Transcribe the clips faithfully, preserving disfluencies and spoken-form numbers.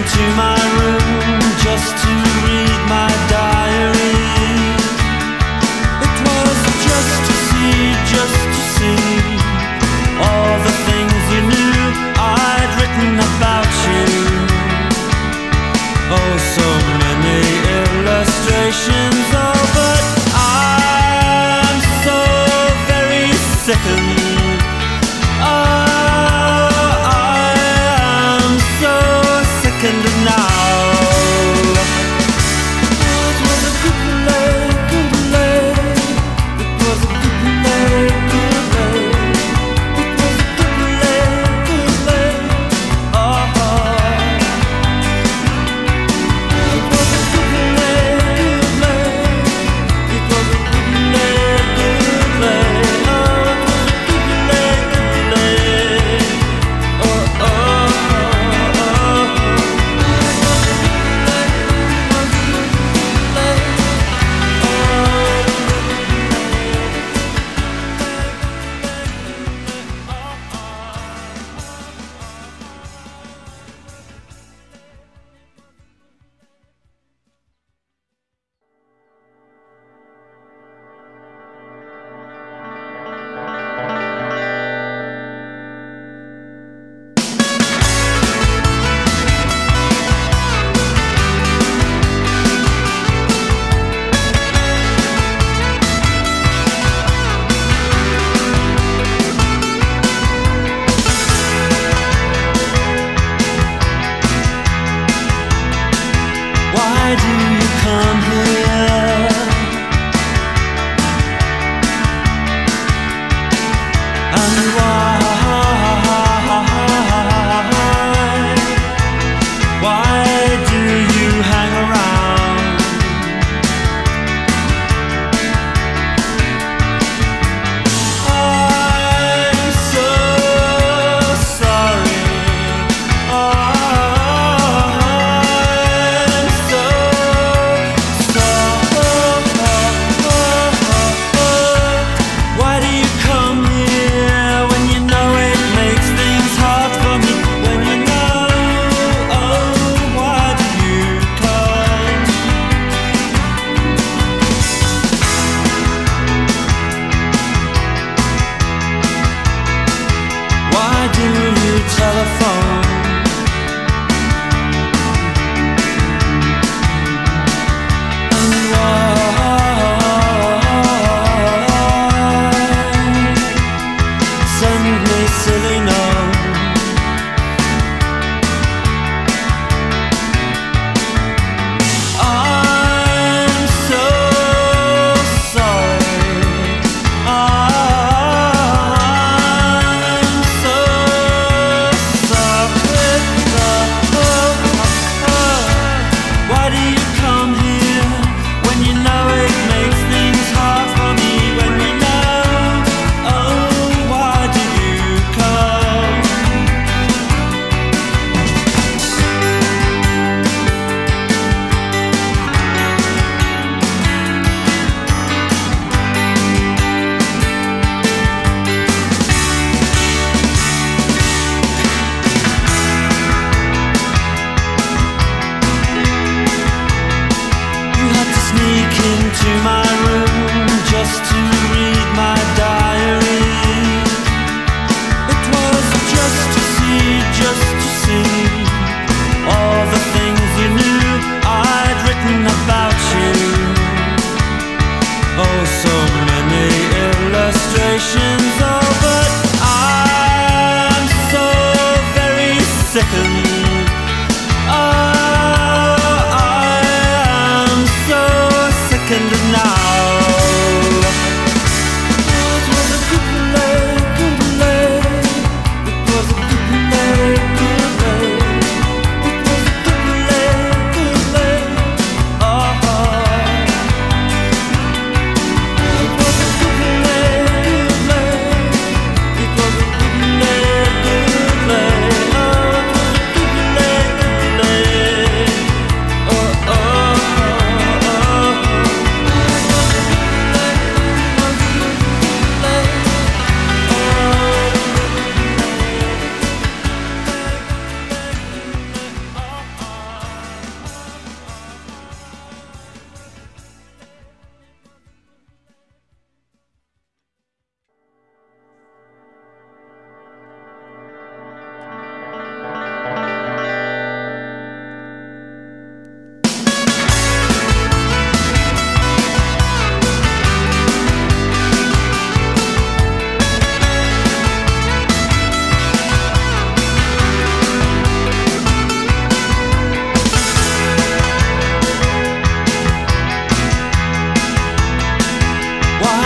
to my room just to read my diary. It was just to see, just to see all the things you knew I'd written about you. Oh, so many illustrations, oh, but I'm so very sickened. Oh, I am so sickened now. It was a good play, good play. It was a good play, good play. It was a good play, good play. Oh, it was a good play, good play. It was a good play, good play. Oh, it was a good play, good play. Oh, oh, oh, oh. Why do you come here? And why? Why do you hang around? I'm so sorry. I'm so sorry.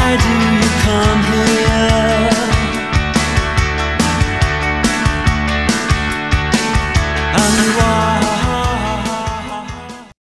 I do.